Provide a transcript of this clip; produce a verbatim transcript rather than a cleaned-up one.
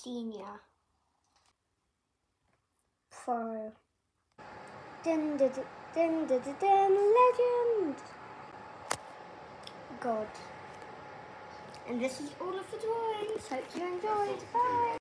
Senior. Pro. Dun, dun, dun, dun, dun, dun, dun, legend. God. And this is all of the drawings. Hope you enjoyed. Bye.